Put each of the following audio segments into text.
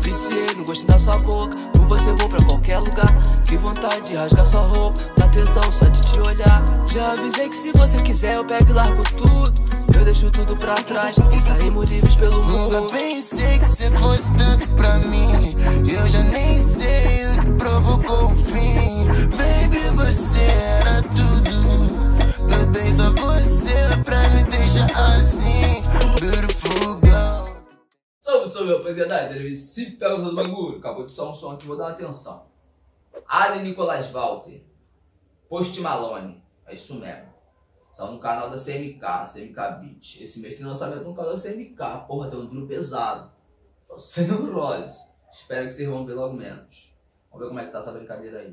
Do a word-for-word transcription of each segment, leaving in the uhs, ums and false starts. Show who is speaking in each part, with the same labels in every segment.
Speaker 1: Viciei no gosto da sua boca, com você vou pra qualquer lugar. Que vontade de rasgar sua roupa, dá tesão só de te olhar. Já avisei que se você quiser eu pego e largo tudo. Eu deixo tudo pra trás e saímos livres pelo mundo.
Speaker 2: Nunca pensei que você fosse tanto pra mim. Eu já nem sei o que provocou o fim. Baby, você era tudo. Meu bem, só você pra me deixar assim. Beautiful girl.
Speaker 3: Salve, salve, rapaziada. Ele se pega do bagulho. Acabou de soar um som aqui, vou dar uma atenção. Ali Nicolas Walter, Post Malone, é isso mesmo. Saiu no canal da C M K, C M K Beat. Esse mês tem lançamento no canal da C M K. Porra, tem um trio pesado. Tô sem neurose. Espero que vocês vão ver logo menos. Vamos ver como é que tá essa brincadeira aí.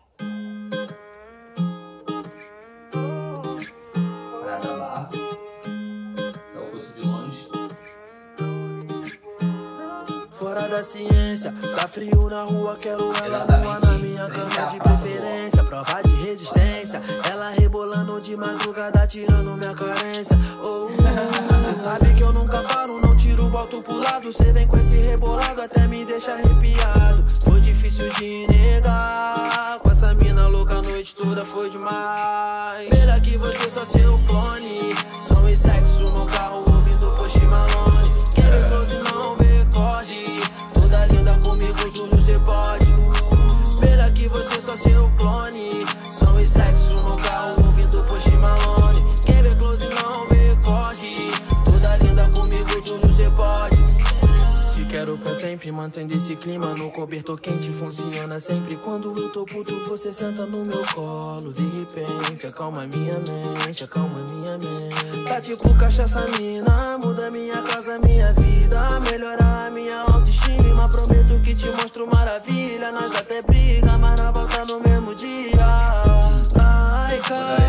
Speaker 3: Praia da Barra. Se eu fosse de longe.
Speaker 1: Fora da ciência, tá frio na rua, quero ela nua na minha cama de preferência. Prova de resistência, ela rebolando de madrugada, tirando minha carência. Oh, cê sabe que eu nunca paro, não tiro, boto pro lado. Cê vem com esse rebolado, até me deixa arrepiado. Foi difícil de negar, com essa mina louca a noite toda foi demais. Pena que você só seu clone, som e sexo no carro ouvindo Post Malone. Quer ver close não vê, corre, toda linda comigo tudo cê pode. Pena que você só seu clone, som e sexo no carro ouvindo Post Malone. Quer ver close não vê, corre, toda linda comigo tudo cê pode. Te quero pra sempre, mantendo esse clima no cobertor quente, funciona sempre. Quando eu tô puto você senta no meu colo. De repente acalma minha mente, acalma minha mente. Tá tipo cachaça mina, muda minha casa, minha vida, melhora a minha autoestima. Prometo que te mostro maravilha, nós até briga, mas na volta no mesmo dia. Ai,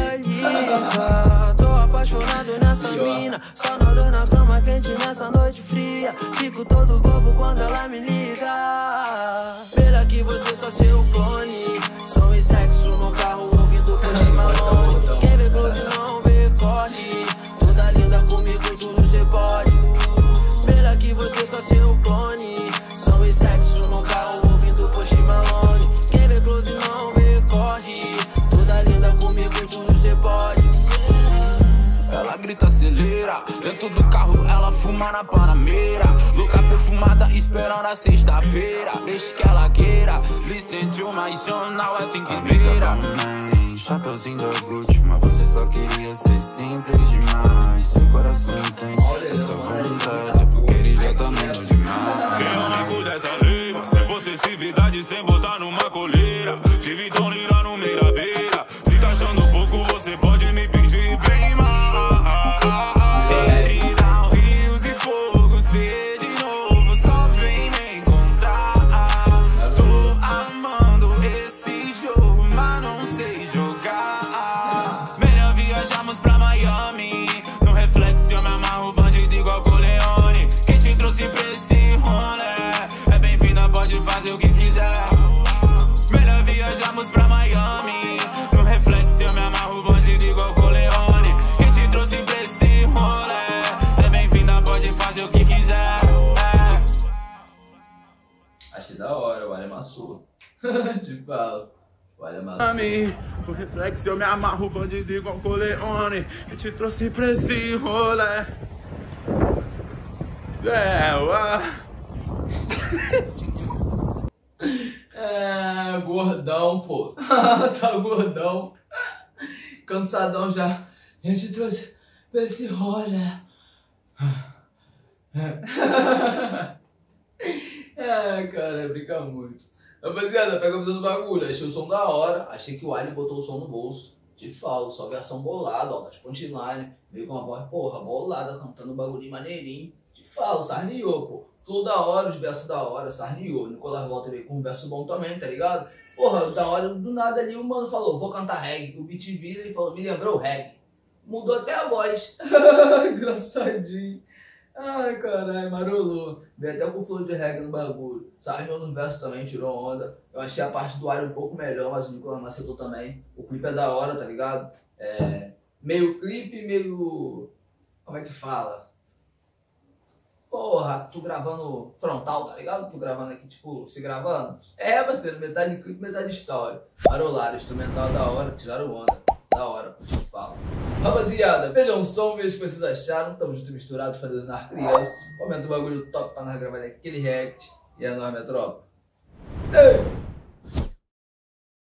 Speaker 1: Calica, tô apaixonado nessa mina, só nadando na cama quente nessa noite fria. Fico todo bobo quando ela me liga. Pena que você só seu clone, som e sexo no carro ouvindo Post Malone. Quem vê close não vê, corre, toda linda comigo tudo cê pode. Pena que você só seu clone, som e sexo no carro ouvindo Post Malone. Quem vê close não vê, corre, toda linda comigo tudo cê pode.
Speaker 2: Ela grita, acelera, dentro do carro ela fuma na Panameira. Louca perfumada esperando a sexta-feira. Deixa que ela queira, listen to my song, now I think it's beira. Chapeuzinho da Gucci, mas você só queria ser simples demais. Seu coração tem essa vontade, é porque ele já tá menos demais.
Speaker 4: Quem é o amigo dessa lei? Sem possessividade, sem botar numa coleira. Tive tão lira no meio da beira. Se tá achando pouco, você pode me pedir bem mais. Entre down, rios e fogo, cê de novo só vem me encontrar. Tô amando esse jogo, mas não sei jogar. Melhor viajamos pra Miami. No reflexo eu me amarro, bandido igual Corleone. Quem te trouxe pra esse rolê é bem-vinda, pode fazer o que quiser. Melhor viajamos pra Miami. No reflexo eu me amarro, bandido igual Corleone. Quem te trouxe pra esse rolê é bem-vinda, pode fazer o que quiser.
Speaker 3: Achei da hora, o Alho amassou. Te falo. O Alho amassou.
Speaker 4: No reflexo eu me amarro, bandido igual Corleone. Eu te trouxe pra esse rolê. É, ué.
Speaker 3: É, gordão, pô. Tá gordão. Cansadão já. A gente trouxe pra esse rolê. É, cara, brinca muito. Rapaziada, pega a visão do bagulho. Achei o som da hora. Achei que o Ali botou o som no bolso. Te falo, só versão bolada, ó, das punchline. Veio com uma voz, porra, bolada, cantando um bagulhinho maneirinho. Te falo, sarniou, pô. Flow da hora, os versos da hora, sarniou. Nicolas Walter veio com um verso bom também, tá ligado? Porra, da hora, do nada ali o mano falou, vou cantar reggae. O beat vira e falou, me lembrou reggae. Mudou até a voz. Engraçadinho. Ai, caralho, marolou. Veio até com o flow de reggae no bagulho. Sarniou no verso também, tirou onda. Eu achei a parte do ar um pouco melhor, mas o Nicolas macetou também. O clipe é da hora, tá ligado? É... Meio clipe, meio... Como é que fala? Porra, tu gravando frontal, tá ligado? Tu gravando aqui, tipo, se gravando. É, parceiro, metade clipe, metade história. Marolaram, instrumental da hora, tiraram onda. Da hora, eu falo. Rapaziada, vejam o som, vejam o que vocês acharam. Tamo junto misturado, fazendo nas crianças. Comenta o bagulho top pra nós gravar aquele react. E é nóis, metrópole. Ei!